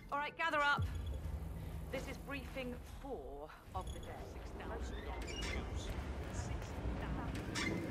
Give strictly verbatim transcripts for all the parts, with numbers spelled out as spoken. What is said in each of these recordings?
All right, gather up. This is briefing four of the day. Six thousand dollars. Six thousand.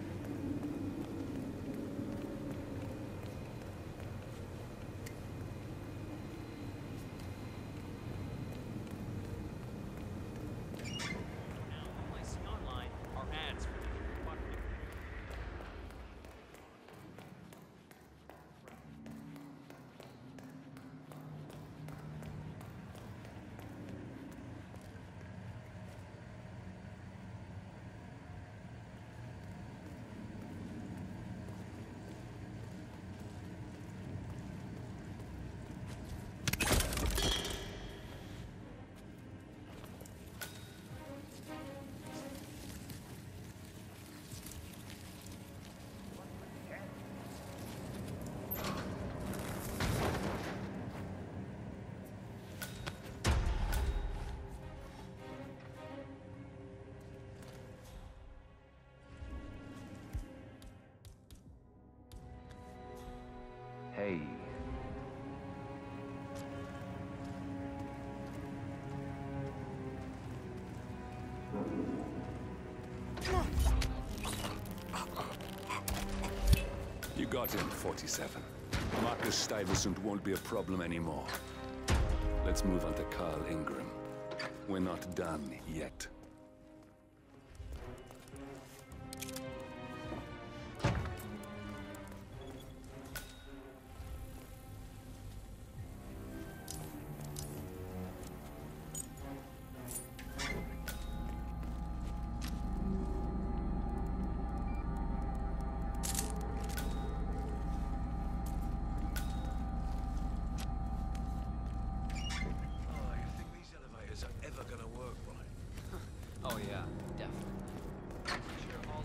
Hey. You got him, forty-seven. Marcus Stuyvesant won't be a problem anymore. Let's move on to Carl Ingram. We're not done yet. Oh yeah, definitely. Sure, all of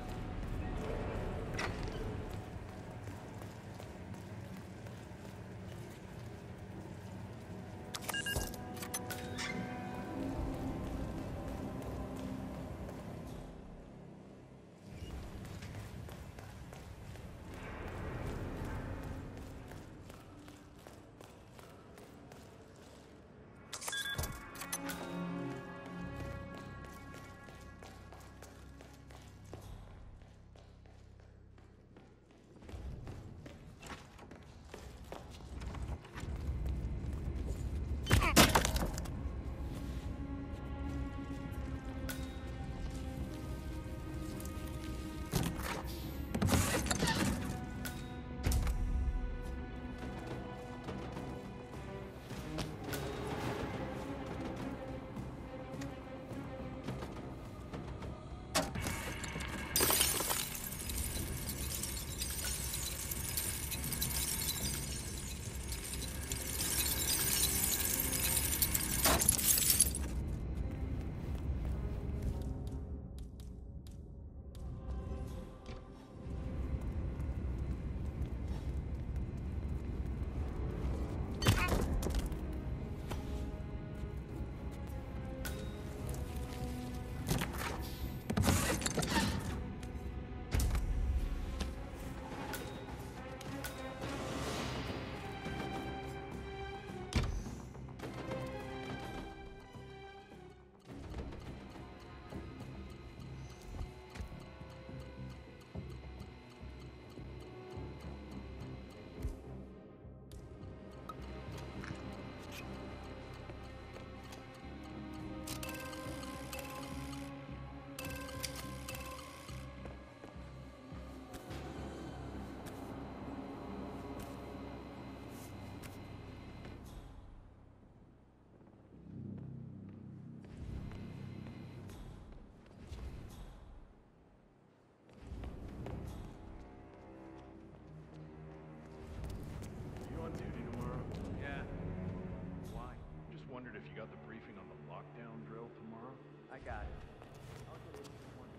Wondered if you got the briefing on the lockdown drill tomorrow? I got it. I'll get it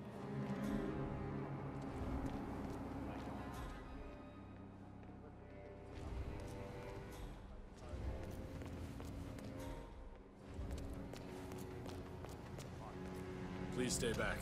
in the morning. Please stay back.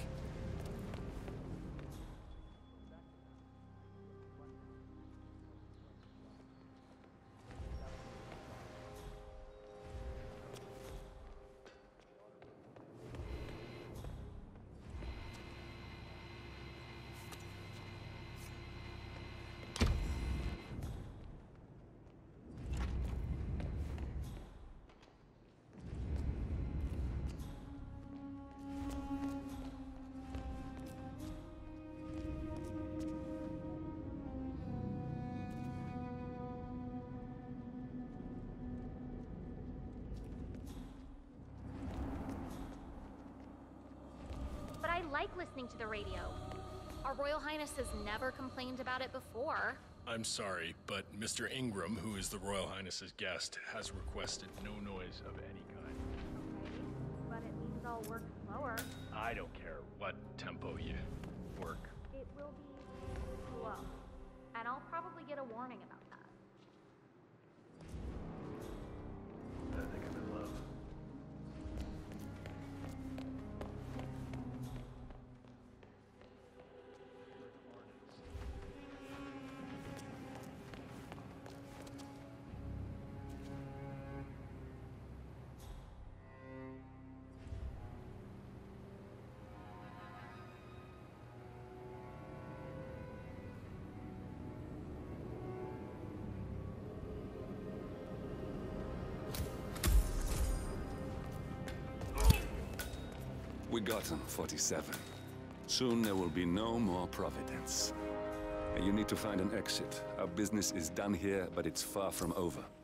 like listening to the radio. Our Royal Highness has never complained about it before. I'm sorry, but Mister Ingram, who is the Royal Highness's guest, has requested no noise of any kind. Okay, but it means I'll work slower. I don't care what tempo you work. It will be slow. And I'll probably get a warning about that. I think I'm in love. We got him, forty-seven. Soon there will be no more Providence. And you need to find an exit. Our business is done here, but it's far from over.